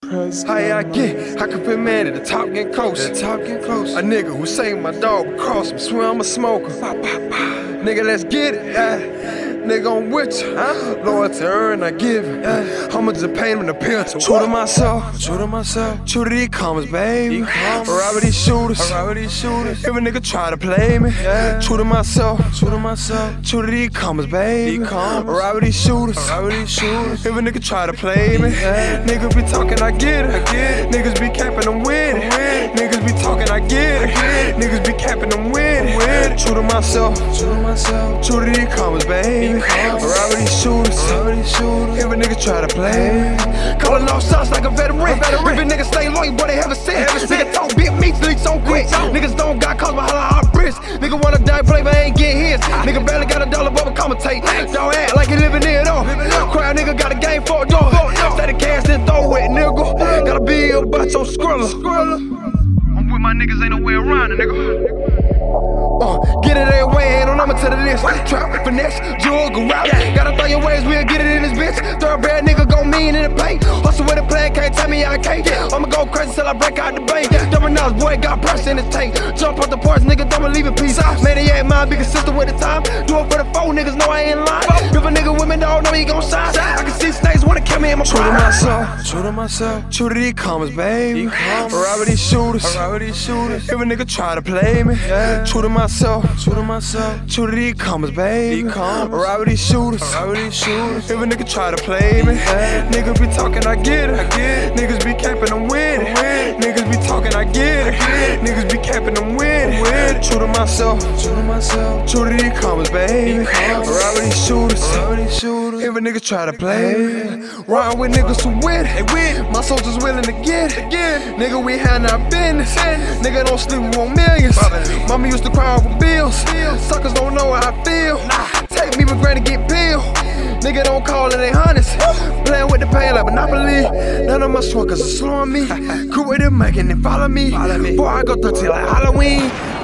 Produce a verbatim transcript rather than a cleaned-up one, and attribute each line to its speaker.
Speaker 1: How I get? I can put man at the top getting close. The top getting close. A nigga who saved my dog cross him. Swear I'm a smoker. Bah, bah, bah. Nigga, let's get it. Yeah. Nigga, I'm with you. Huh? Loyal to earn, I give it. Yeah. I'ma just paint him the picture. True to myself. True to myself. True to these commas, baby. Ride with these shooters. Ride with these shooters. If a nigga try to play me. Yeah. True to myself. True to myself. True to these commas, baby. Ride with these shooters. Ride with these shooters. If a nigga try to play me. Yeah. Niggas be talking, I get it. I get it. Niggas be capping, I'm with it. Niggas be talking, I get it. I get it. Niggas be capping, I'm with it. True to myself. True to myself. True to these commas, baby. Ride with these shooters. If a nigga try to play me. Calling off shots like a veteran. If a nigga stay loyal, boy, they haven't seen. Nigga talk big meat till he so quick. Niggas don't got cause behind our wrist. Nigga wanna die play but ain't get his. Nigga barely got a dollar but commentate. Don't act like you living it off. Crowd nigga got a game for a dog. Stay the cash then throw it, nigga. Gotta be about your skrilla. I'm with my niggas, ain't no way around it, nigga. Uh, get it every way, ain't no number to the list. Trap, finesse, jug, route. Gotta throw your ways, we'll get it in this bitch. Thoroughbred nigga go mean in the paint. Hustle with a plan, can't tell me I can't. I'ma go crazy till I break out the bank. Double nose, boy, got pressure in his tank. Jump off the porch, nigga, don't leave in peace. Maniac mind, be consistent with the time. Do it for the four niggas, know I ain't lying. If a nigga with me, dog, know he gon' shine. I can see snakes wanna kill me in my pride. True to myself, true to myself. True to these commas, baby. Ride with these shooters. Ride with these shooters. If a nigga try to play me. True to myself, true to myself. True to these commas, baby. Ride with these shooters. Ride with these shooters. If a nigga try to play me. Niggas be talking, I get it. I get it. Niggas be capping, I'm with it. Niggas be talking, I get it. I get it. Niggas be capping, I'm with it. True to myself, true to myself. True to these commas, baby. Ride with these shooters. Ride with these shooters. If a nigga try to play me. Ride with niggas who win it. My soldiers willing to get it. Nigga, we handle our business. Nigga don't sleep, we want millions. Mama used to cry over bills. Suckers don't know how I feel. Take me for granted, get peeled. Nigga don't call it, they honest. Playing with the pain like Monopoly. None of my suckers are slowing me. Crew with them making it follow me. Before I go thirty like Halloween.